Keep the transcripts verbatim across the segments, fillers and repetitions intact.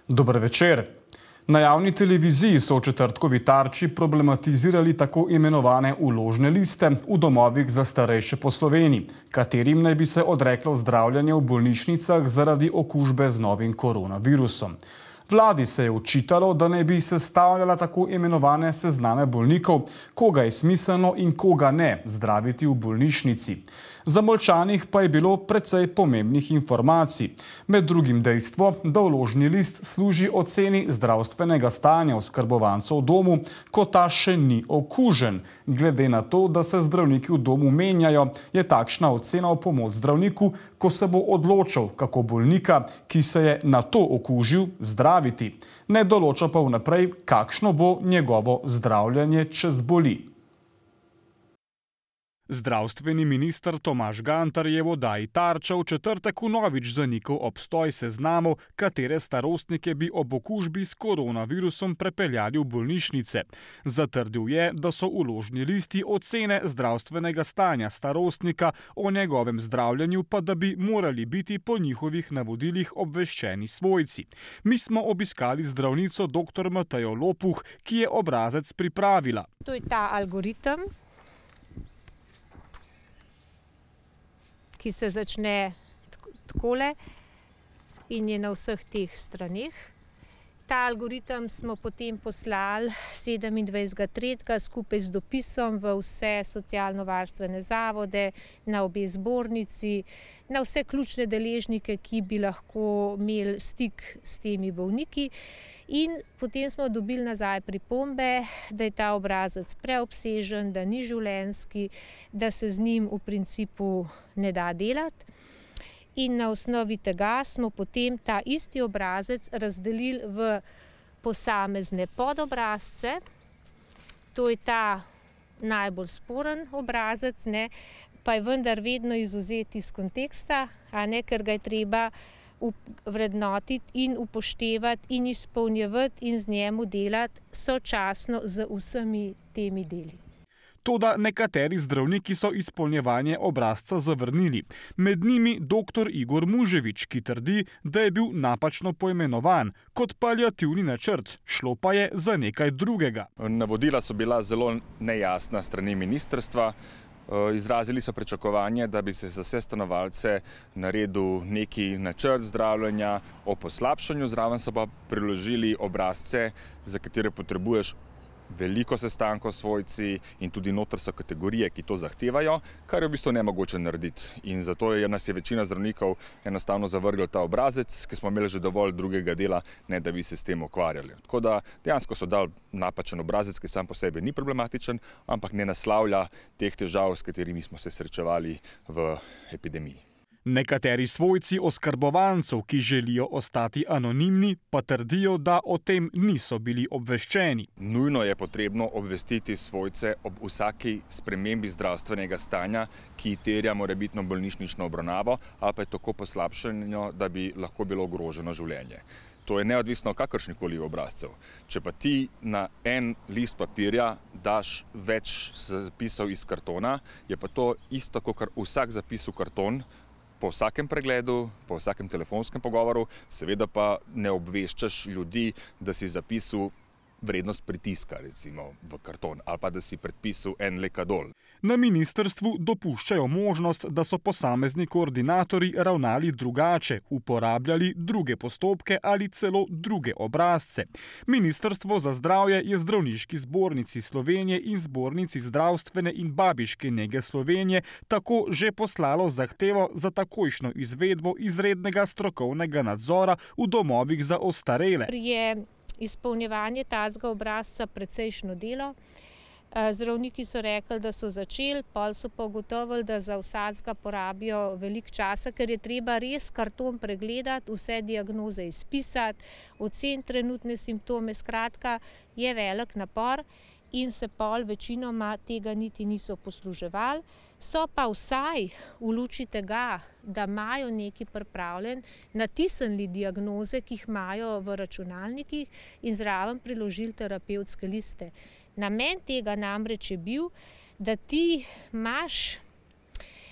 Dober večer. Na javni televiziji so v četrtkovi Tarči problematizirali tako imenovane vložne liste v domovih za starejše po Sloveniji, katerim naj bi se odreklo zdravljenje v bolnišnicah zaradi okužbe z novim koronavirusom. Vladi se je očitalo, da naj bi sestavljala tako imenovane sezname bolnikov, koga je smiselno in koga ne zdraviti v bolnišnici. Zamolčanih pa je bilo precej pomembnih informacij. Med drugim dejstvo, da vložni list služi oceni zdravstvenega stanja oskrbovancev v domu, ko ta še ni okužen. Glede na to, da se zdravniki v domu menjajo, je takšna ocena v pomoč zdravniku, ko se bo odločil, kako bolnika, ki se je na to okužil, zdraviti. Ne določa pa vnaprej, kakšno bo njegovo zdravljenje, če zboli. Zdravstveni minister Tomaž Gantar je v oddaji Tarča v četrtek vnovič zanikal obstoj seznamov, katere starostnike bi ob okužbi s koronavirusom prepeljali v bolnišnice. Zatrdil je, da so vložni listi ocene zdravstvenega stanja starostnika, o njegovem zdravljenju pa da bi morali biti po njihovih navodilih obveščeni svojci. Mi smo obiskali zdravnico doktor Matejo Lopuh, ki je obrazec pripravila. To je ta algoritem, ki se začne takole in je na vseh teh straneh. Ta algoritem smo potem poslali sedemindvajsetega tretjega skupaj z dopisom v vse socialno-varstvene zavode, na obe zbornici, na vse ključne deležnike, ki bi lahko imeli stik s temi bolniki. In potem smo dobili nazaj pripombe, da je ta obrazec preobsežen, da ni življenjski, da se z njim v principu ne da delati. In na osnovi tega smo potem ta isti obrazec razdelili v posamezne podobrazce. To je ta najbolj sporen obrazec, ne, pa je vendar vedno izvzet iz konteksta, a ne, ker ga je treba vrednotiti in upoštevati in izpolnjevati in z njemu delati sočasno z vsemi temi deli. Toda nekateri zdravniki so izpolnjevanje obrazca zavrnili. Med njimi doktor Igor Muževič, ki trdi, da je bil napačno poimenovan kot paliativni načrt, šlo pa je za nekaj drugega. Navodila so bila zelo nejasna strani ministrstva. Izrazili so pričakovanje, da bi se za vse stanovalce naredil neki načrt zdravljenja o poslabšanju, zraven so pa priložili obrazce, za katere potrebuješ veliko sestankov s svojci in tudi noter so kategorije, ki to zahtevajo, kar je v bistvu nemogoče narediti. In zato je nas je večina zdravnikov enostavno zavrgla ta obrazec, ki smo imeli že dovolj drugega dela, ne da bi se s tem ukvarjali. Tako da dejansko so dali napačen obrazec, ki sam po sebi ni problematičen, ampak ne naslavlja teh težav, s katerimi smo se srečevali v epidemiji. Nekateri svojci oskrbovancev, ki želijo ostati anonimni, pa trdijo, da o tem niso bili obveščeni. Nujno je potrebno obvestiti svojce ob vsaki spremembi zdravstvenega stanja, ki terja morebitno bolnišnično obravnavo ali pa je tako poslabšano, da bi lahko bilo ogroženo življenje. To je neodvisno od kakršnikoli obrazcev. Če pa ti na en list papirja daš več zapisov iz kartona, je pa to isto, kot vsak zapis v karton, po vsakem pregledu, po vsakem telefonskem pogovoru, seveda pa ne obveščaš ljudi, da si zapisal vrednost pritiska, recimo v karton, ali pa da si predpisal en lekadol. Na ministrstvu dopuščajo možnost, da so posamezni koordinatorji ravnali drugače, uporabljali druge postopke ali celo druge obrazce. Ministrstvo za zdravje je Zdravniški zbornici Slovenije in Zbornici zdravstvene in babiške nege Slovenije tako že poslalo zahtevo za takojšnjo izvedbo izrednega strokovnega nadzora v domovih za ostarele. Je izpolnjevanje tazga obrazca precejšno delo. Zdravniki so rekli, da so začeli, pol so pa ugotovili, da za vsakega porabijo veliko časa, ker je treba res karton pregledati, vse diagnoze izpisati, oceniti trenutne simptome, skratka je velik napor in se pol večinoma tega niti niso posluževali. So pa vsaj v luči tega, da imajo nekaj pripravljen, natisnili diagnoze, ki jih imajo v računalnikih in zraven priložili terapevtske liste. Namen tega namreč je bil, da ti imaš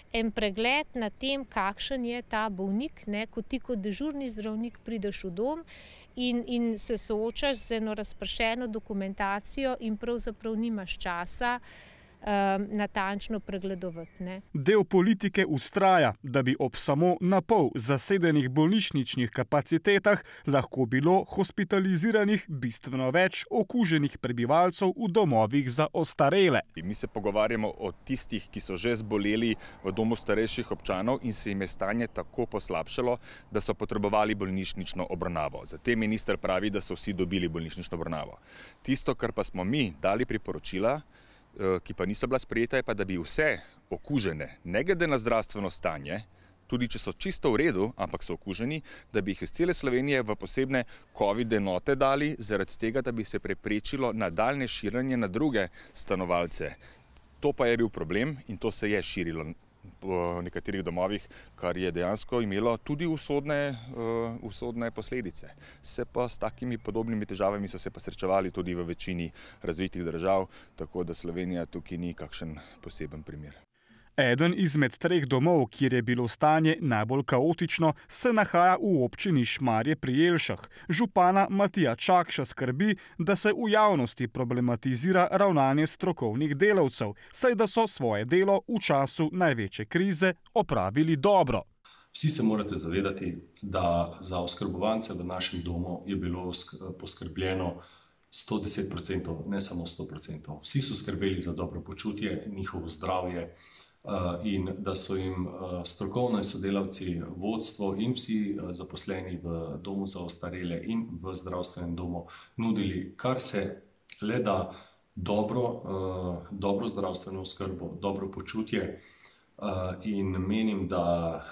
en pregled nad tem, kakšen je ta bolnik, ne, ko ti kot dežurni zdravnik prideš v dom in, in se soočaš z eno razpršeno dokumentacijo in pravzaprav nimaš časa um, natančno pregledovati. Ne. Del politike vztraja, da bi ob samo na pol zasedenih bolnišničnih kapacitetah lahko bilo hospitaliziranih bistveno več okuženih prebivalcev v domovih za ostarele. Mi se pogovarjamo o tistih, ki so že zboleli v domu starejših občanov in se jim je stanje tako poslabšalo, da so potrebovali bolnišnično obravnavo. Zatem minister pravi, da so vsi dobili bolnišnično obravnavo. Tisto, kar pa smo mi dali priporočila, ki pa niso bila sprejeta, je pa, da bi vse okužene, ne glede na zdravstveno stanje, tudi če so čisto v redu, ampak so okuženi, da bi jih iz cele Slovenije v posebne covid enote dali, zaradi tega, da bi se preprečilo nadaljne širjenje na druge stanovalce. To pa je bil problem in to se je širilo po nekaterih domovih, kar je dejansko imelo tudi usodne, uh, usodne posledice. Se pa s takimi podobnimi težavami so se pa srečevali tudi v večini razvitih držav, tako da Slovenija tukaj ni kakšen poseben primer. Eden izmed treh domov, kjer je bilo stanje najbolj kaotično, se nahaja v občini Šmarje pri Jelšah. Župana Matija Čakša skrbi, da se v javnosti problematizira ravnanje strokovnih delavcev, saj da so svoje delo v času največje krize opravili dobro. Vsi se morate zavedati, da za oskrbovance v našem domu je bilo poskrbljeno sto deset procentov, ne samo sto procentov. Vsi so skrbeli za dobro počutje, njihovo zdravje, in da so jim strokovni sodelavci, vodstvo in vsi zaposleni v domu za ostarele in v zdravstvenem domu nudili kar se le da dobro, dobro zdravstveno oskrbo, dobro počutje in menim, da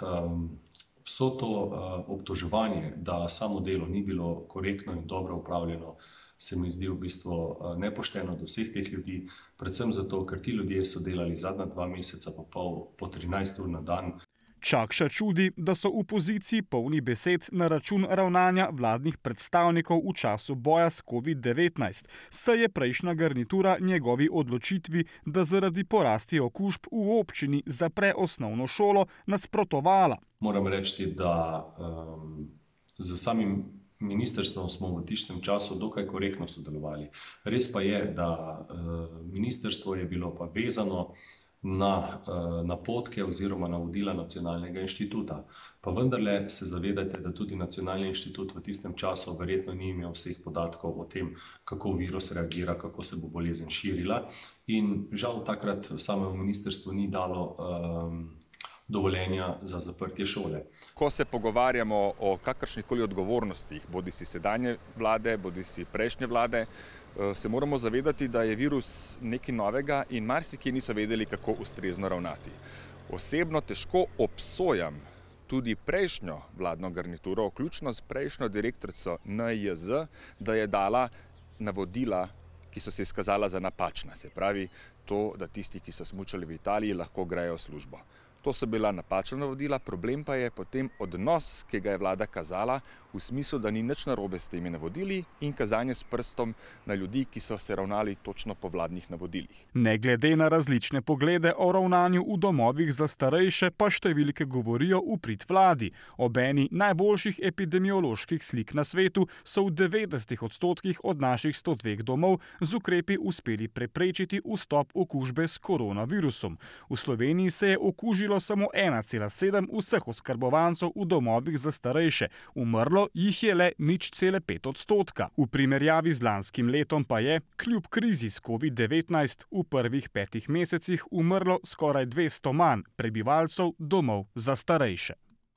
vso to obtoževanje, da samo delo ni bilo korektno in dobro upravljeno, se mi zdi v bistvu nepošteno do vseh teh ljudi, predvsem zato, ker ti ljudje so delali zadnja dva meseca pa pol po trinajst ur na dan. Čakša čudi, da so v poziciji polni besed na račun ravnanja vladnih predstavnikov v času boja s covid devetnajst, saj je prejšnja garnitura njegovi odločitvi, da zaradi porasti okužb v občini zapre osnovno šolo, nasprotovala. Moram reči, da um, z samim ministrstvom smo v tistem času dokaj korektno sodelovali. Res pa je, da uh, ministrstvo je bilo pa vezano na uh, napotke oziroma navodila Nacionalnega inštituta. Pa vendarle se zavedajte, da tudi Nacionalni inštitut v tistem času verjetno ni imel vseh podatkov o tem, kako virus reagira, kako se bo bolezen širila. In žal takrat samemu ministrstvu ni dalo um, dovoljenja za zaprtje šole. Ko se pogovarjamo o kakršnikoli odgovornostih, bodi si sedanje vlade, bodi si prejšnje vlade, se moramo zavedati, da je virus nekaj novega in marsikje niso vedeli, kako ustrezno ravnati. Osebno težko obsojam tudi prejšnjo vladno garnituro, vključno s prejšnjo direktorico N I J Z, da je dala navodila, ki so se izkazala za napačna. Se pravi to, da tisti, ki so smučali v Italiji, lahko grejo v službo. To so bila napačna navodila, problem pa je potem odnos, ki ga je vlada kazala, v smislu, da ni nič narobe s temi navodili in kazanje s prstom na ljudi, ki so se ravnali točno po vladnih navodilih. Ne glede na različne poglede o ravnanju v domovih za starejše, pa številke govorijo v prid vladi. Ob eni najboljših epidemioloških slik na svetu so v devetdesetih odstotkih od naših sto dveh domov z ukrepi uspeli preprečiti vstop okužbe s koronavirusom. V Sloveniji se je okužilo samo ena cela sedem vseh oskrbovancev v domovih za starejše. Umrlo jih je le nič cele pet odstotka. V primerjavi z lanskim letom pa je, kljub krizi s covid devetnajst, v prvih petih mesecih umrlo skoraj dvesto manj prebivalcev domov za starejše.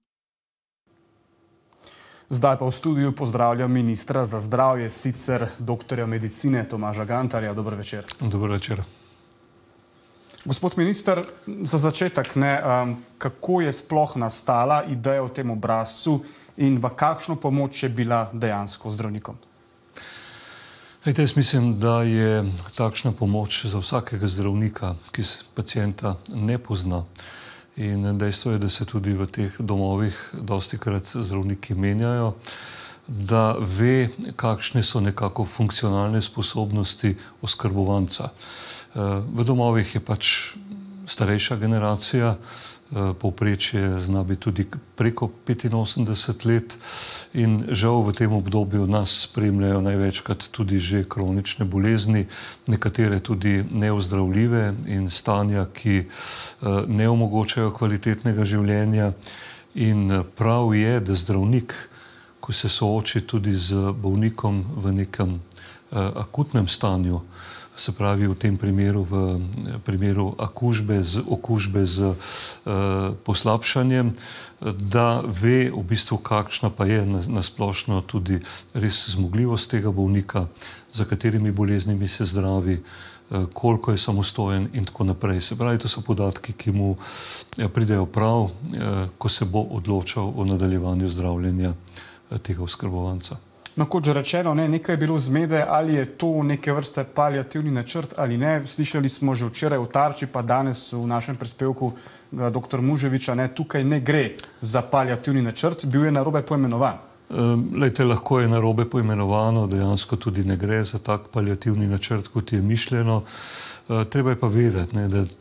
Zdaj pa v studiu pozdravljam ministra za zdravje, sicer doktorja medicine Tomaža Gantarja. Dober večer. Dober večer. Gospod minister, za začetek, ne, um, kako je sploh nastala ideja o tem obrazcu in v kakšno pomoč je bila dejansko zdravnikom? Ejte, jaz mislim, da je takšna pomoč za vsakega zdravnika, ki pacienta ne pozna. In dejstvo je, da se tudi v teh domovih dostikrat zdravniki menjajo, da ve, kakšne so nekako funkcionalne sposobnosti oskrbovanca. V domovih je pač starejša generacija, povprečje zna biti tudi preko petinosemdeset let in žal v tem obdobju nas spremljajo največkrat tudi že kronične bolezni, nekatere tudi neozdravljive in stanja, ki ne omogočajo kvalitetnega življenja. In prav je, da zdravnik, ko se sooči tudi z bolnikom v nekem akutnem stanju, se pravi v tem primeru, v primeru akužbe z, okužbe z uh, poslabšanjem, da ve v bistvu, kakšna pa je nasplošno tudi res zmogljivost tega bolnika, za katerimi boleznimi se zdravi, uh, koliko je samostojen in tako naprej. Se pravi, to so podatki, ki mu pridejo prav, uh, ko se bo odločal o nadaljevanju zdravljenja uh, tega oskrbovanca. No, kot že rečeno, ne, nekaj je bilo zmede, ali je to neke vrste paliativni načrt ali ne. Slišali smo že včeraj v Tarči, pa danes v našem prispevku doktor Muževiča, ne, tukaj ne gre za paliativni načrt, bil je narobe poimenovan. Lejte, lahko je narobe poimenovano, dejansko tudi ne gre za tak paliativni načrt, kot je mišljeno. Treba je pa vedeti, ne, da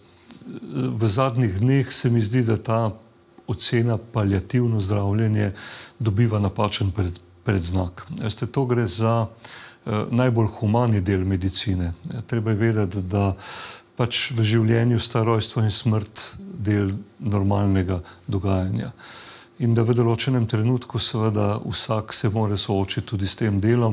v zadnjih dneh se mi zdi, da ta ocena paliativno zdravljenje dobiva napačen pred predznak. Veste, to gre za uh, najbolj humani del medicine. Treba je vedeti, da pač v življenju sta rojstvo in smrt del normalnega dogajanja. In da v določenem trenutku seveda vsak se mora soočiti tudi s tem delom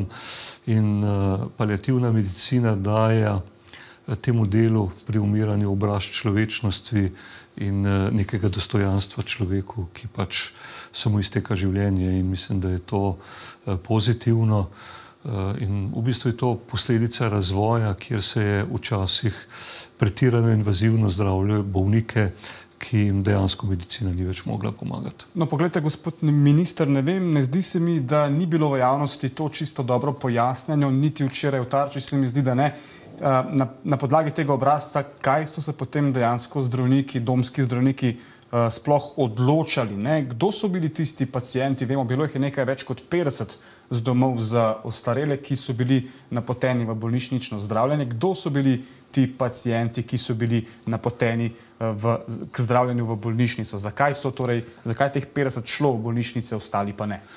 in uh, paliativna medicina daje temu delu pri umiranju obraz človečnosti in uh, nekega dostojanstva človeku, ki pač samo izteka življenje, in mislim, da je to uh, pozitivno uh, in v bistvu je to posledica razvoja, kjer se je včasih pretirano invazivno zdravljajo bolnike, ki jim dejansko medicina ni več mogla pomagati. No, poglejte, gospod minister, ne vem, ne zdi se mi, da ni bilo v javnosti to čisto dobro pojasnjeno, niti včeraj v Tarči se mi zdi, da ne. Na, na podlagi tega obrazca, kaj so se potem dejansko zdravniki, domski zdravniki uh, sploh odločali, ne? Kdo so bili tisti pacienti? Vemo, bilo jih je nekaj več kot petdeset z domov za ostarele, ki so bili napoteni v bolnišnično zdravljenje. Kdo so bili ti pacienti, ki so bili napoteni uh, v, k zdravljenju v bolnišnico? Zakaj so torej, zakaj teh petdeset šlo v bolnišnice, ostali pa ne?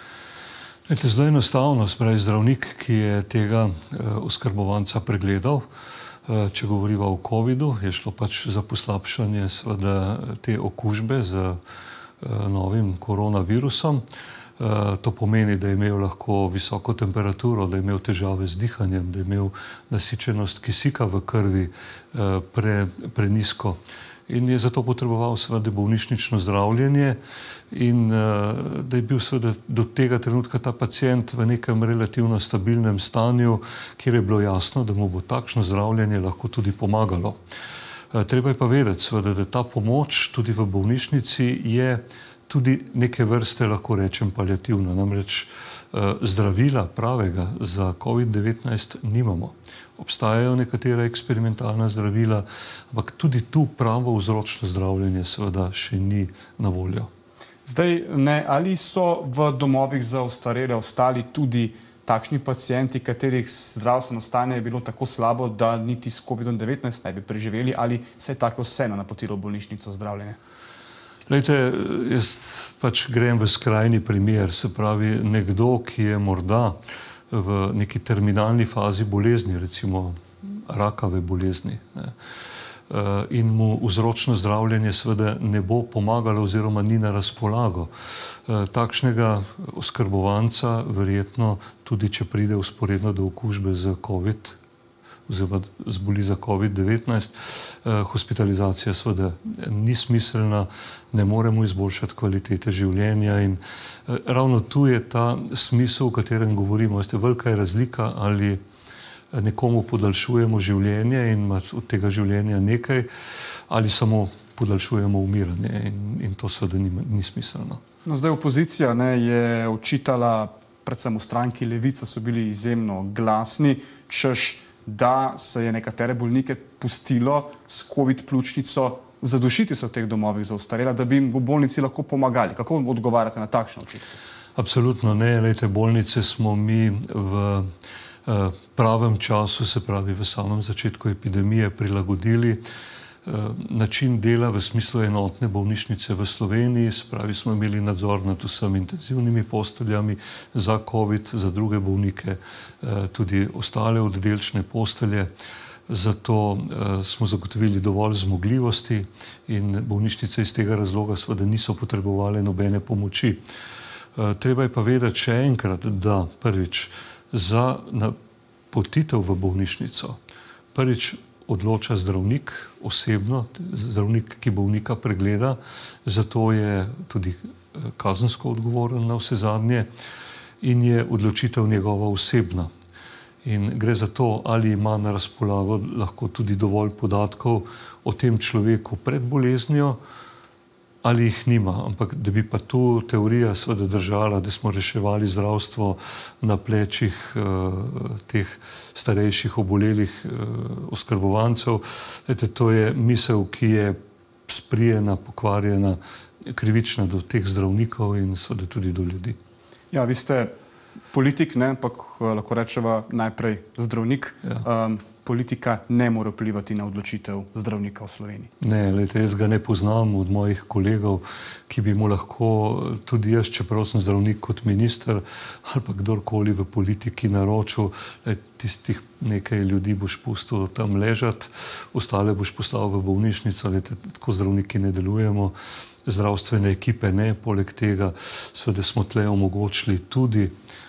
Zelo enostavno, spravi zdravnik, ki je tega eh, oskrbovanca pregledal, eh, če govoriva o covidu, je šlo pač za poslabšanje seveda te okužbe z eh, novim koronavirusom. Eh, to pomeni, da je imel lahko visoko temperaturo, da je imel težave z dihanjem, da je imel nasičenost kisika v krvi eh, pre, prenisko. In je zato potreboval seveda bolnišnično zdravljenje in uh, da je bil seveda do tega trenutka ta pacient v nekem relativno stabilnem stanju, kjer je bilo jasno, da mu bo takšno zdravljenje lahko tudi pomagalo. Uh, treba je pa vedeti seveda, da ta pomoč tudi v bolnišnici je tudi neke vrste, lahko rečem, paliativna. Namreč uh, zdravila pravega za covid devetnajst nimamo. Obstajajo nekatera eksperimentalna zdravila, ampak tudi tu pravo vzročno zdravljenje seveda še ni na voljo. Zdaj, ne, ali so v domovih za ostarele ostali tudi takšni pacienti, katerih zdravstveno stanje je bilo tako slabo, da niti s covidom devetnajst ne bi preživeli, ali se je tako vseeno napotilo v bolnišnico zdravljenje? Lejte, jaz pač grem v skrajni primer, se pravi nekdo, ki je morda v neki terminalni fazi bolezni, recimo rakave bolezni, ne, in mu vzročno zdravljenje seveda ne bo pomagalo oziroma ni na razpolago. Takšnega oskrbovanca verjetno, tudi če pride vzporedno do okužbe z covid, oziroma zboli za covid devetnajst, hospitalizacija seveda ni smiselna, ne moremo izboljšati kvalitete življenja in ravno tu je ta smisel, o katerem govorimo. Veste, velika je razlika, ali nekomu podaljšujemo življenje in ima od tega življenja nekaj, ali samo podaljšujemo umiranje in, in to seveda ni, ni smiselno. No, zdaj opozicija ne, je očitala, predvsem v stranki Levica so bili izjemno glasni, češ, da se je nekatere bolnike pustilo s covid pljučnico zadušiti se v teh domovih za ostarela, da bi jim v bolnici lahko pomagali. Kako odgovarjate na takšne očitke? Absolutno ne. Lejte, bolnice smo mi v pravem času, se pravi v samem začetku epidemije, prilagodili. način dela v smislu enotne bolnišnice v Sloveniji, spravi smo imeli nadzor nad vsemi intenzivnimi posteljami za COVID, za druge bolnike, tudi ostale oddelčne postelje. Zato smo zagotovili dovolj zmogljivosti in bolnišnice iz tega razloga seveda niso potrebovale nobene pomoči. Treba je pa vedeti še enkrat, da prvič za napotitev v bolnišnico prvič odloča zdravnik osebno, zdravnik, ki bolnika pregleda, zato je tudi kazensko odgovoren na vse zadnje in je odločitev njegova osebna. In gre za to, ali ima na razpolago lahko tudi dovolj podatkov o tem človeku pred boleznijo, ali jih nima. Ampak da bi pa tu teorija seveda držala, da smo reševali zdravstvo na plečih eh, teh starejših, obolelih eh, oskrbovancev, ete, to je misel, ki je sprijena, pokvarjena, krivična do teh zdravnikov in seveda tudi do ljudi. Ja, vi ste politik, ne, ampak lahko rečeva najprej zdravnik. Ja. Um, politika ne more vplivati na odločitev zdravnika v Sloveniji. Ne, lejte, jaz ga ne poznam od mojih kolegov, ki bi mu lahko tudi jaz, čeprav sem zdravnik kot minister ali pa kdorkoli v politiki naročil, tistih nekaj ljudi boš pustil tam ležati, ostale boš poslal v bolnišnico, lejte, tako zdravniki ne delujemo, zdravstvene ekipe ne, poleg tega seveda smo tle omogočili tudi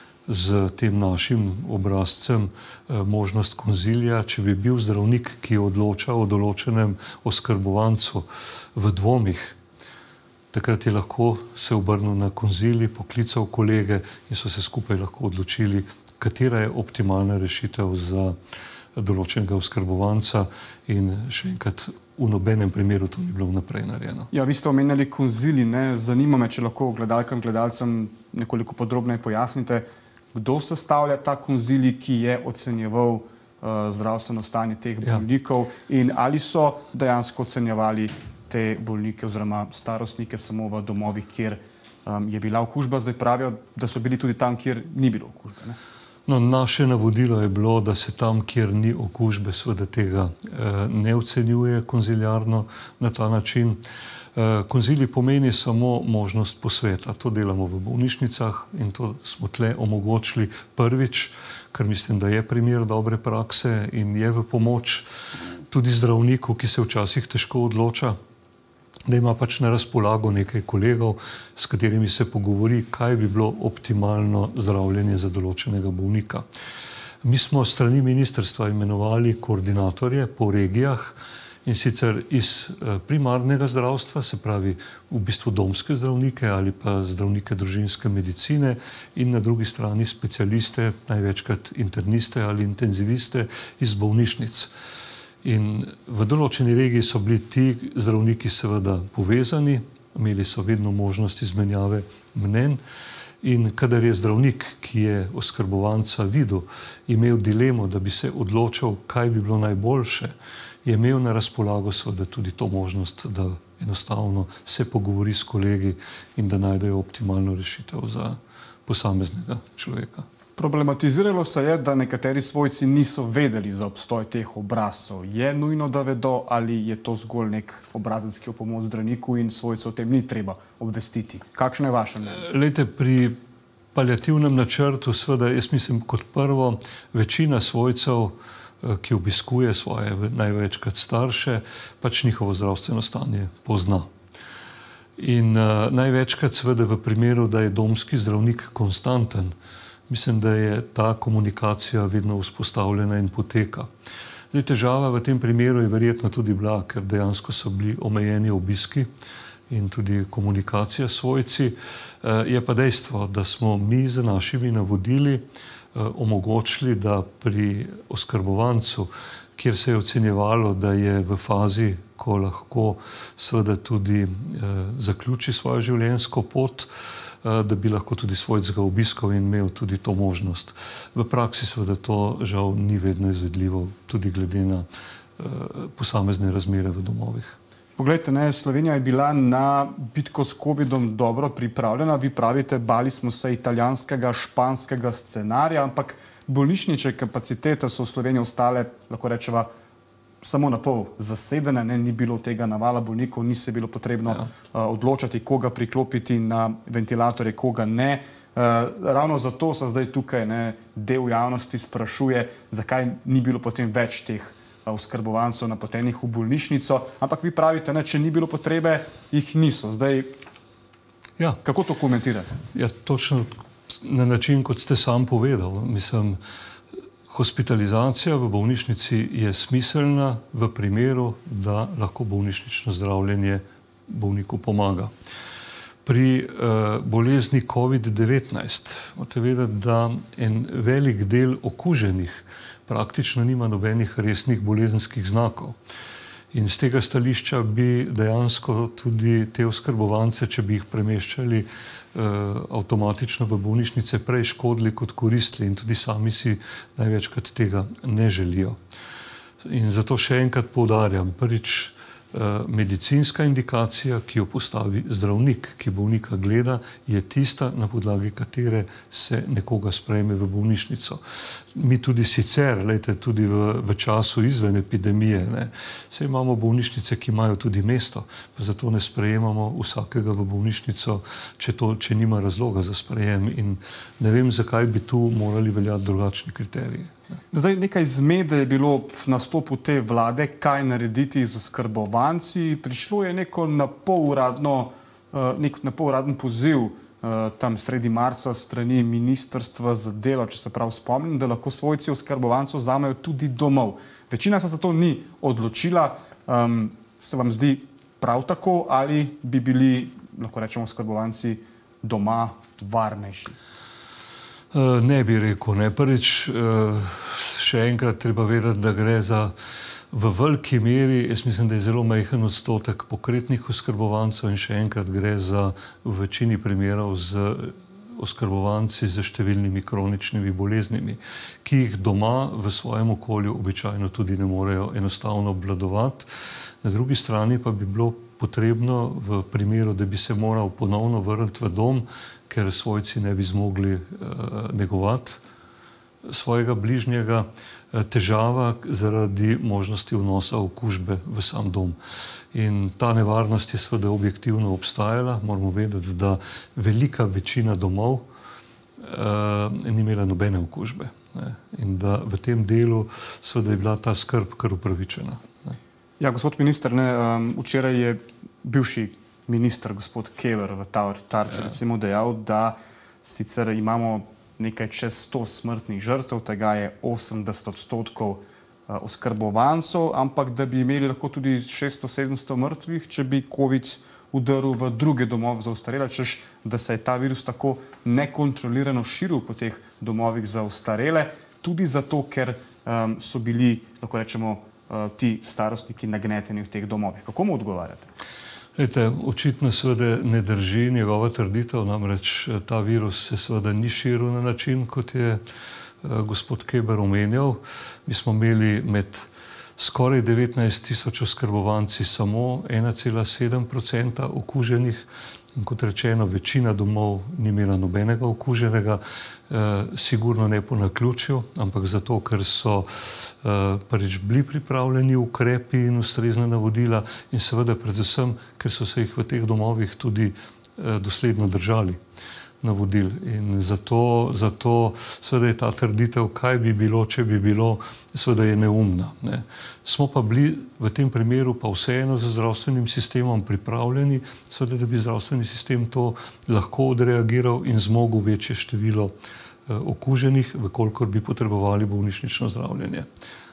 z tem našim obrazcem možnost konzilija. Če bi bil zdravnik, ki odloča o določenem oskrbovancu v dvomih, takrat je lahko se obrnil na konzilij, poklical kolege in so se skupaj lahko odločili, katera je optimalna rešitev za določenega oskrbovanca in še enkrat v nobenem primeru to ni bilo vnaprej narejeno. Ja, vi ste omenjali konzilij, ne? Zanima me, če lahko gledalkam, gledalcem nekoliko podrobneje pojasnite, kdo sestavlja ta konzilij, ki je ocenjeval uh, zdravstveno stanje teh bolnikov, ja. In ali so dejansko ocenjevali te bolnike oziroma starostnike samo v domovih, kjer um, je bila okužba, zdaj pravijo, da so bili tudi tam, kjer ni bilo okužbe, ne? No, naše navodilo je bilo, da se tam, kjer ni okužbe, seveda tega eh, ne ocenjuje konziliarno na ta način. Eh, konzilij pomeni samo možnost posveta. To delamo v bolnišnicah in to smo tle omogočili prvič, ker mislim, da je primer dobre prakse in je v pomoč tudi zdravniku, ki se včasih težko odloča, da ima pač na razpolago nekaj kolegov, s katerimi se pogovori, kaj bi bilo optimalno zdravljenje za določenega bolnika. Mi smo strani ministrstva imenovali koordinatorje po regijah in sicer iz primarnega zdravstva, se pravi v bistvu domske zdravnike ali pa zdravnike družinske medicine in na drugi strani specialiste, največkrat interniste ali intenziviste iz bolnišnic. In v določeni regiji so bili ti zdravniki seveda povezani, imeli so vedno možnost izmenjave mnenj in kadar je zdravnik, ki je oskrbovanca videl, imel dilemo, da bi se odločil, kaj bi bilo najboljše, je imel na razpolago seveda tudi to možnost, da enostavno se pogovori s kolegi in da najdejo optimalno rešitev za posameznega človeka. Problematiziralo se je, da nekateri svojci niso vedeli za obstoj teh obrazcev. Je nujno, da vedo, ali je to zgolj nek obrazec, ki je v pomoč zdravniku in svojcev o tem ni treba obvestiti? Kakšno je vaše mnenje? Lejte, pri paliativnem načrtu, seveda, jaz mislim, kot prvo, večina svojcev, ki obiskuje svoje največkrat starše, pač njihovo zdravstveno stanje pozna. In uh, največkrat seveda v primeru, da je domski zdravnik konstanten, mislim, da je ta komunikacija vedno vzpostavljena in poteka. Zdaj, težava v tem primeru je verjetno tudi bila, ker dejansko so bili omejeni obiski in tudi komunikacija s svojci. Je pa dejstvo, da smo mi z našimi navodili omogočili, da pri oskrbovancu, kjer se je ocenjevalo, da je v fazi, ko lahko seveda tudi zaključi svojo življenjsko pot, da bi lahko tudi svojcega obiskal in imel tudi to možnost. V praksi seveda to žal ni vedno izvedljivo, tudi glede na posamezne razmere v domovih. Poglejte, ne, Slovenija je bila na bitko s covidom dobro pripravljena. Vi pravite, bali smo se italijanskega, španskega scenarija, ampak bolnišnične kapacitete so v Sloveniji ostale, lahko rečeva, samo na pol zasedene, ne, ni bilo tega navala bolnikov, ni se bilo potrebno ja. uh, odločati, koga priklopiti na ventilatorje, koga ne. Uh, ravno zato se zdaj tukaj ne, del javnosti sprašuje, zakaj ni bilo potem več teh uh, oskrbovancev napotenih v bolnišnico, ampak vi pravite, ne, če ni bilo potrebe, jih niso. Zdaj, ja. Kako to komentirate? Ja, točno na način, kot ste sam povedal. Mislim, hospitalizacija v bolnišnici je smiselna v primeru, da lahko bolnišnično zdravljenje bolniku pomaga. Pri uh, bolezni covid devetnajst morate vedeti, da en velik del okuženih praktično nima nobenih resnih bolezenskih znakov. In z tega stališča bi dejansko tudi te oskrbovance, če bi jih premeščali uh, avtomatično v bolnišnice, prej škodili kot koristili in tudi sami si največkrat tega ne želijo. In zato še enkrat poudarjam, prvič, medicinska indikacija, ki jo postavi zdravnik, ki bolnika gleda, je tista, na podlagi katere se nekoga sprejme v bolnišnico. Mi tudi sicer, lejte, tudi v, v času izven epidemije, ne, se imamo bolnišnice, ki imajo tudi mesto, pa zato ne sprejemamo vsakega v bolnišnico, če, to, če nima razloga za sprejem in ne vem, zakaj bi tu morali veljati drugačni kriteriji. Zdaj, nekaj zmede je bilo v nastopu te vlade, kaj narediti z oskrbovanci. Prišlo je neko napoluradno, nek napoluraden poziv tam sredi marca strani Ministrstva za delo, če se prav spomnim, da lahko svojci oskrbovancev vzamejo tudi domov. Večina se za to ni odločila. Um, se vam zdi prav tako ali bi bili, lahko rečemo, oskrbovanci doma varnejši? Ne bi rekel, ne. Prvič, še enkrat treba vedeti, da gre za v veliki meri, jaz mislim, da je zelo majhen odstotek pokretnih oskrbovancev in še enkrat gre za v večini primerov z oskrbovanci z številnimi kroničnimi boleznimi, ki jih doma v svojem okolju običajno tudi ne morejo enostavno obvladovati. Na drugi strani pa bi bilo potrebno v primeru, da bi se moral ponovno vrniti v dom, ker svojci ne bi zmogli uh, negovati svojega bližnjega, uh, težava zaradi možnosti vnosa okužbe v sam dom. In ta nevarnost je seveda objektivno obstajala. Moramo vedeti, da velika večina domov uh, ni imela nobene okužbe. Ne? In da v tem delu seveda je bila ta skrb kar upravičena. Ne? Ja, gospod minister, ne, um, včeraj je bivši minister, gospod Keber, v Tarči ja. recimo dejal, da sicer imamo nekaj čez sto smrtnih žrtev, tega je osemdeset odstotkov uh, oskrbovancev, ampak da bi imeli lahko tudi šeststo sedemsto mrtvih, če bi COVID udaril v druge domove za ostarele, češ, da se je ta virus tako nekontrolirano širil po teh domovih za ostarele, tudi zato, ker um, so bili, lahko rečemo, uh, ti starostniki nagneteni v teh domovih. Kako mu odgovarjate? Lejte, očitno seveda ne drži njegova trditev, namreč ta virus se seveda ni širil na način, kot je uh, gospod Keber omenjal. Mi smo imeli med skoraj devetnajst tisoč oskrbovanci samo ena cela sedem odstotka okuženih in kot rečeno, večina domov ni imela nobenega okuženega, eh, sigurno ne po naključju, ampak zato, ker so eh, prvič bili pripravljeni ukrepi in ustrezna navodila in seveda predvsem, ker so se jih v teh domovih tudi eh, dosledno držali navodil. In zato, zato seveda je ta trditev, kaj bi bilo, če bi bilo, seveda je neumna. Ne. Smo pa bili v tem primeru pa vseeno z zdravstvenim sistemom pripravljeni, seveda, da bi zdravstveni sistem to lahko odreagiral in zmogel večje število eh, okuženih, vkolikor bi potrebovali bolnišnično zdravljenje.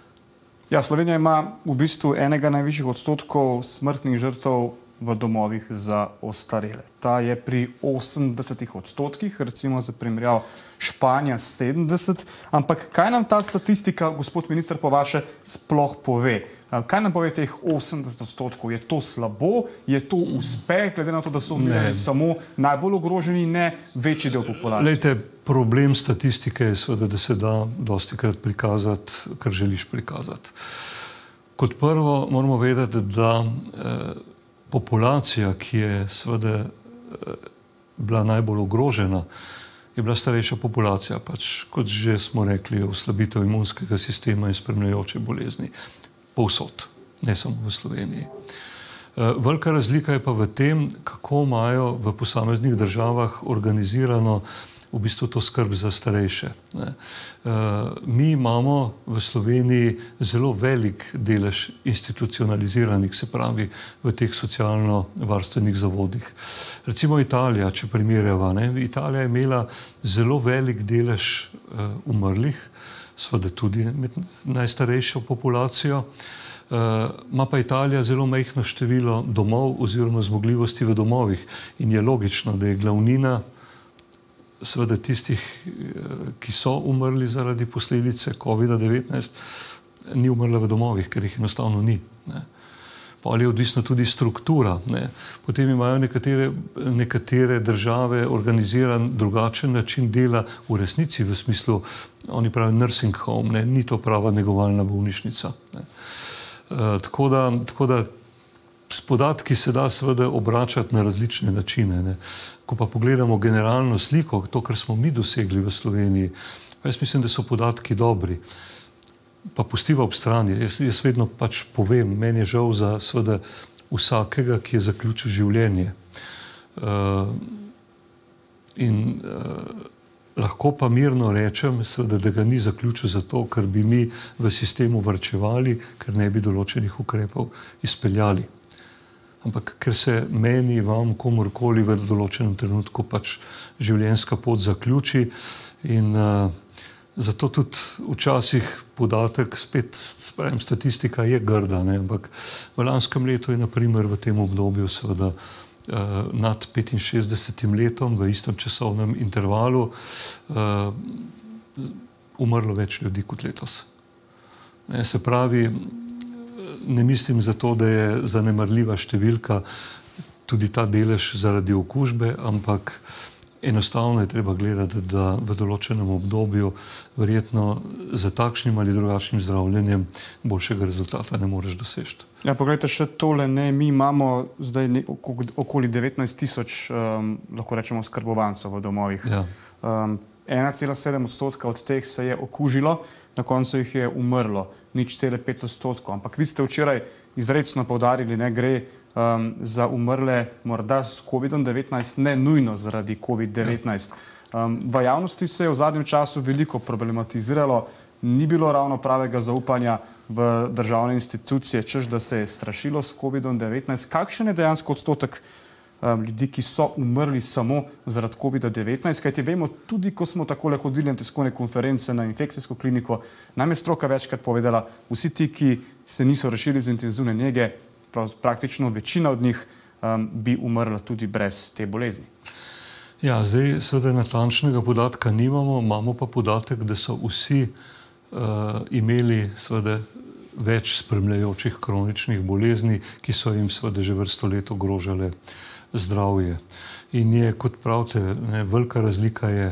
Ja, Slovenija ima v bistvu enega najvišjih odstotkov smrtnih žrtev v domovih za ostarele. Ta je pri osemdesetih odstotkih, recimo za primerjavo Španija sedemdeset, ampak kaj nam ta statistika, gospod minister, po vaše sploh pove? Kaj nam pove teh osemdeset odstotkov? Je to slabo? Je to uspeh, glede na to, da so bili samo najbolj ogroženi, ne večji del populacije? Lejte, problem statistike je seveda, da se da dostikrat prikazati, kar želiš prikazati. Kot prvo moramo vedeti, da eh, populacija, ki je seveda bila najbolj ogrožena, je bila starejša populacija, pač, kot že smo rekli, oslabitev imunskega sistema in spremljajoče bolezni. povsod, ne samo v Sloveniji. Velika razlika je pa v tem, kako imajo v posameznih državah organizirano v bistvu to skrb za starejše. Mi imamo v Sloveniji zelo velik delež institucionaliziranih, se pravi v teh socialno-varstvenih zavodih. Recimo Italija, če primerjava, ne, Italija je imela zelo velik delež umrlih, seveda tudi med najstarejšo populacijo. Ima pa Italija zelo majhno število domov oziroma zmogljivosti v domovih in je logično, da je glavnina seveda tistih, ki so umrli zaradi posledice covida devetnajst, ni umrla v domovih, ker jih enostavno ni. Pa je odvisno tudi struktura. Potem imajo nekatere, nekatere države organiziran drugačen način dela v resnici, v smislu, oni pravijo nursing home, ne? Ni to prava negovalna bolnišnica. Ne? Uh, tako da, tako da s podatki se da seveda obračati na različne načine. Ne. Ko pa pogledamo generalno sliko, to, kar smo mi dosegli v Sloveniji, pa jaz mislim, da so podatki dobri. Pa pustiva ob strani. Jaz, jaz vedno pač povem, meni je žal za seveda vsakega, ki je zaključil življenje. Uh, in uh, Lahko pa mirno rečem, seveda, da ga ni zaključil zato, ker bi mi v sistemu varčevali, ker ne bi določenih ukrepov izpeljali. Ampak ker se meni, vam, komorkoli v določenem trenutku pač življenjska pot zaključi in uh, zato tudi včasih podatek, spet spravim, statistika je grda, ne? Ampak v lanskem letu je na primer v tem obdobju seveda nad petinšestdesetim letom v istem časovnem intervalu uh, umrlo več ljudi kot letos. Ne, se pravi, ne mislim zato, da je zanemarljiva številka tudi ta delež zaradi okužbe, ampak enostavno je treba gledati, da v določenem obdobju verjetno za takšnim ali drugačnim zdravljenjem boljšega rezultata ne moreš doseči. Ja, poglejte še tole, ne, mi imamo zdaj ne, okoli devetnajst tisoč, um, lahko rečemo, skrbovancev v domovih. Ja. Um, ena cela sedem odstotka od teh se je okužilo, na koncu jih je umrlo, nič cele pet odstotkov. Ampak vi ste včeraj izrecno poudarili, ne, gre um, za umrle morda s covidom devetnajst, ne nujno zaradi covid devetnajst. Um, v javnosti se je v zadnjem času veliko problematiziralo, ni bilo ravno pravega zaupanja v državne institucije, češ da se je strašilo s covidom devetnajst. Kakšen je dejansko odstotek um, ljudi, ki so umrli samo zaradi covida devetnajst? Kajti vemo, tudi ko smo takole hodili na tiskovne konference na infekcijsko kliniko, nam je stroka večkrat povedala, vsi ti, ki se niso rešili z intenzivne nege, praktično večina od njih um, bi umrla tudi brez te bolezni. Ja, zdaj seveda natančnega podatka nimamo, imamo pa podatek, da so vsi uh, imeli seveda več spremljajočih kroničnih bolezni, ki so jim seveda že vrsto let ogrožale zdravje. In je, kot pravite, ne, velika razlika je,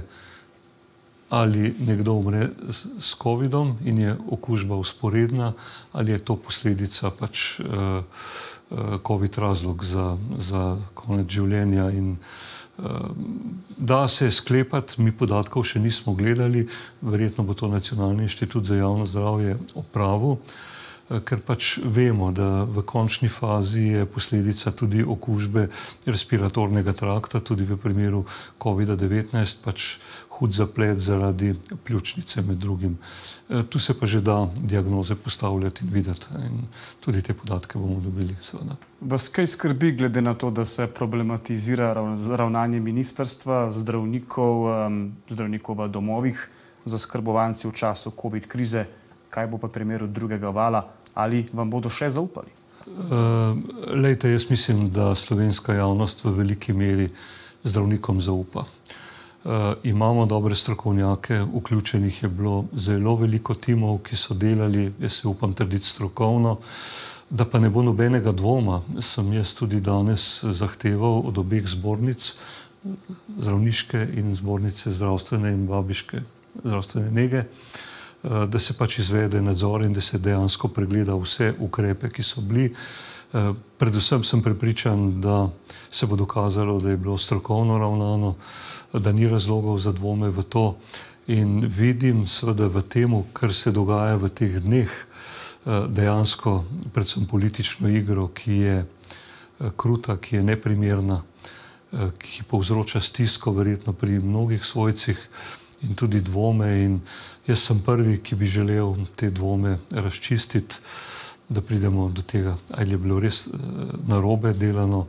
ali nekdo umre s covidom in je okužba vzporedna, ali je to posledica pač uh, uh, covid razlog za, za konec življenja. In uh, da se sklepati, mi podatkov še nismo gledali, verjetno bo to Nacionalni inštitut za javno zdravje opravil, ker pač vemo, da v končni fazi je posledica tudi okužbe respiratornega trakta, tudi v primeru covida devetnajst, pač hud zaplet zaradi pljučnice med drugim. Tu se pa že da diagnoze postavljati in videti in tudi te podatke bomo dobili, seveda. Vas kaj skrbi glede na to, da se problematizira ravnanje ministrstva, zdravnikov, zdravnikov v domovih za skrbovanci v času covid krize? Kaj bo pa v primeru drugega vala? Ali vam bodo še zaupali? Uh, lejte, jaz mislim, da slovenska javnost v veliki meri zdravnikom zaupa. Uh, imamo dobre strokovnjake, vključenih je bilo zelo veliko timov, ki so delali, jaz se upam trditi strokovno, da pa ne bo nobenega dvoma. Sem jaz tudi danes zahteval od obeh zbornic, zdravniške in zbornice zdravstvene in babiške zdravstvene nege, da se pač izvede nadzor in da se dejansko pregleda vse ukrepe, ki so bili. Predvsem sem prepričan, da se bo dokazalo, da je bilo strokovno ravnano, da ni razlogov za dvome v to in vidim seveda v temu, kar se dogaja v teh dneh, dejansko predvsem politično igro, ki je kruta, ki je neprimerna, ki povzroča stisko verjetno pri mnogih svojcih in tudi dvome. In jaz sem prvi, ki bi želel te dvome razčistiti, da pridemo do tega, ali je bilo res narobe delano,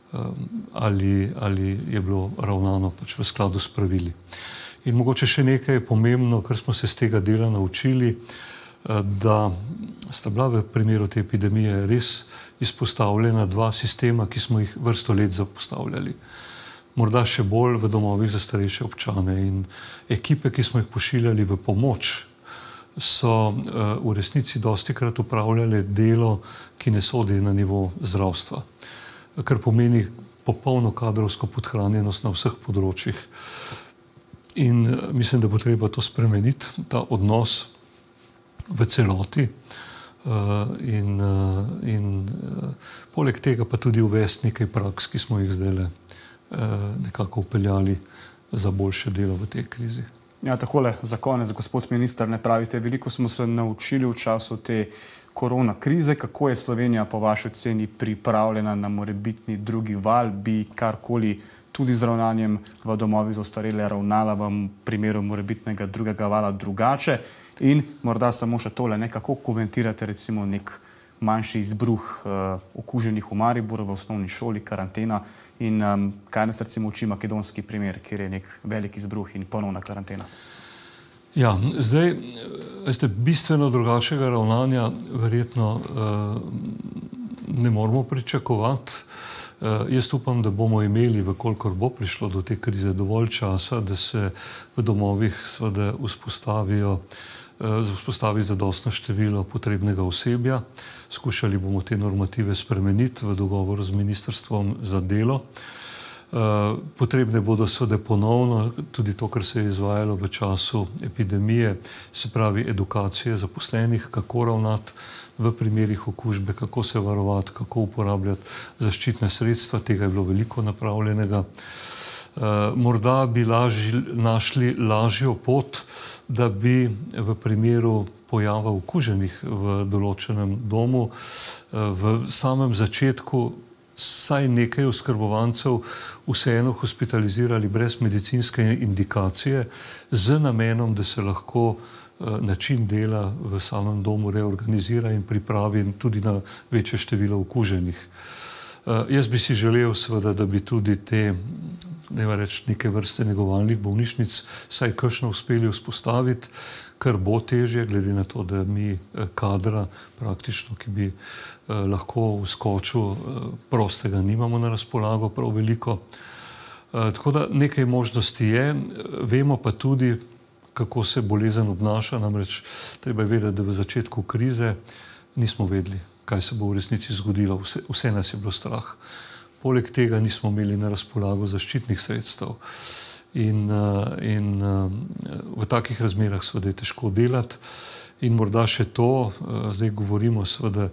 ali, ali je bilo ravnano pač v skladu s pravili. In mogoče še nekaj je pomembno, kar smo se z tega dela naučili, da sta bila v primeru te epidemije res izpostavljena dva sistema, ki smo jih vrsto let zapostavljali. Morda še bolj v domovih za starejše občane. In ekipe, ki smo jih pošiljali v pomoč, so v resnici dostikrat upravljale delo, ki ne sodi na nivo zdravstva, kar pomeni popolno kadrovsko podhranjenost na vseh področjih. In mislim, da bo treba to spremeniti, ta odnos v celoti in, in poleg tega pa tudi uvesti nekaj praks, ki smo jih zdaj nekako upeljali za boljše delo v tej krizi. Ja, takole za konec, gospod minister, ne pravite, veliko smo se naučili v času te korona krize. Kako je Slovenija po vaši oceni pripravljena na morebitni drugi val? Bi karkoli tudi z ravnanjem v domovih za ostarele ravnala v primeru morebitnega drugega vala drugače? In morda samo še tole, ne, kako komentirate recimo nek manjši izbruh uh, okuženih v Mariboru v osnovni šoli, karantena in um, kaj nas recimo uči makedonski primer, kjer je nek velik izbruh in ponovna karantena? Ja, zdaj, veste, bistveno drugačnega ravnanja verjetno uh, ne moramo pričakovati. Uh, jaz upam, da bomo imeli, vkolikor bo prišlo do te krize, dovolj časa, da se v domovih seveda vzpostavijo vzpostavi zadostno število potrebnega osebja. Skušali bomo te normative spremeniti v dogovoru z Ministrstvom za delo. Potrebne bodo seveda ponovno tudi to, kar se je izvajalo v času epidemije, se pravi edukacije zaposlenih, kako ravnati v primerih okužbe, kako se varovati, kako uporabljati zaščitne sredstva. Tega je bilo veliko napravljenega. Morda bi lažji, našli lažjo pot, da bi v primeru pojava okuženih v določenem domu v samem začetku vsaj nekaj oskrbovancev vseeno hospitalizirali brez medicinske indikacije z namenom, da se lahko način dela v samem domu reorganizira in pripravi tudi na večje število okuženih. Jaz bi si želel seveda, da bi tudi te, nema reči, neke vrste negovalnih bolnišnic saj kakšno uspeli vzpostaviti, kar bo težje, glede na to, da mi kadra praktično, ki bi lahko vskočil, prostega nimamo na razpolago prav veliko. Tako da nekaj možnosti je, vemo pa tudi, kako se bolezen obnaša, namreč treba je vedeti, da v začetku krize nismo vedeli, kaj se bo v resnici zgodilo. Vse, vse nas je bilo strah. Poleg tega nismo imeli na razpolago zaščitnih sredstev. In, in v takih razmerah seveda je težko delati. In morda še to, zdaj govorimo seveda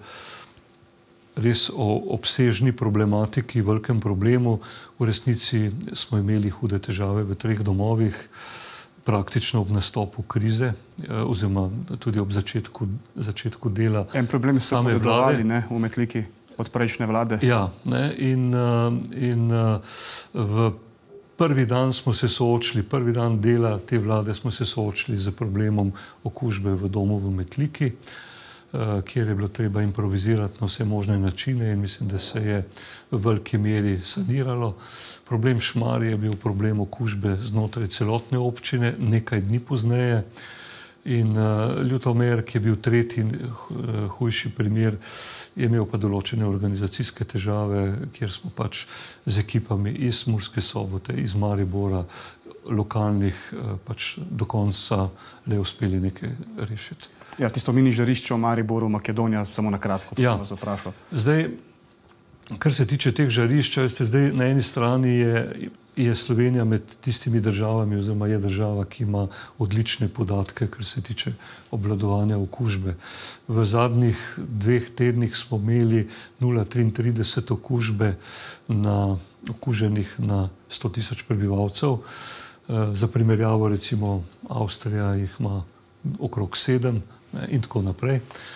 res o obsežni problematiki, velikem problemu. V resnici smo imeli hude težave v treh domovih, praktično ob nastopu krize, oziroma tudi ob začetku, začetku dela same vlade. En problem so podedovali, ne, v Metliki od prejšnje vlade. Ja, ne, in, in v prvi dan smo se soočili, prvi dan dela te vlade smo se soočili z problemom okužbe v domu v Metliki, kjer je bilo treba improvizirati na vse možne načine in mislim, da se je v veliki meri saniralo. Problem Šmarje je bil problem okužbe znotraj celotne občine nekaj dni pozneje in Ljutomer, ki je bil tretji hujši primer, je imel pa določene organizacijske težave, kjer smo pač z ekipami iz Murske Sobote, iz Maribora, lokalnih, pač do konca le uspeli nekaj rešiti. Ja, tisto mini žarišče v Mariboru, Makedonija, samo na kratko, ja, sem vas vprašal. Zdaj, kar se tiče teh žarišč, ste zdaj na eni strani je, je Slovenija med tistimi državami, oziroma je država, ki ima odlične podatke, kar se tiče obvladovanja okužbe. V zadnjih dveh tednih smo imeli nula celih triintrideset okužbe na, okuženih na sto tisoč prebivalcev. Za primerjavo recimo Avstrija jih ima okrog sedem in tako naprej.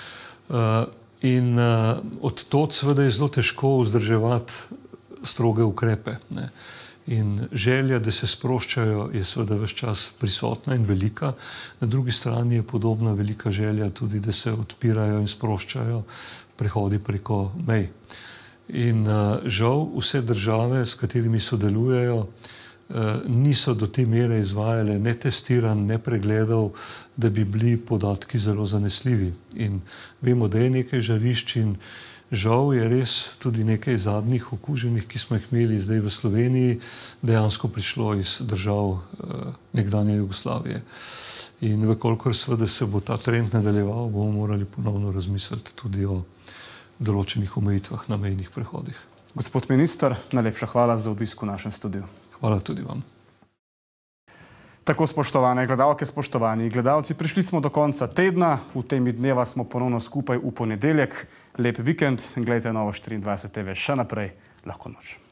In od tod seveda je zelo težko vzdrževati stroge ukrepe. Ne. In želja, da se sproščajo, je seveda ves čas prisotna in velika. Na drugi strani je podobna velika želja tudi, da se odpirajo in sproščajo prehodi preko mej. In žal vse države, s katerimi sodelujejo, niso do te mere izvajale ne testiranj, ne pregledov, da bi bili podatki zelo zanesljivi. In vemo, da je nekaj žarišč in žal je res tudi nekaj zadnjih okuženih, ki smo jih imeli zdaj v Sloveniji, dejansko prišlo iz držav nekdanje Jugoslavije. In vkolikor seveda se bo ta trend nadaljeval, bomo morali ponovno razmisliti tudi o določenih omejitvah na mejnih prehodih. Gospod minister, najlepša hvala za obisk v našem studiu. Hvala tudi vam. Tako, spoštovane gledalke, spoštovani gledalci, prišli smo do konca tedna. V temi dneva smo ponovno skupaj v ponedeljek. Lep vikend, gledajte Novo štiriindvajset T V še naprej. Lahko noč.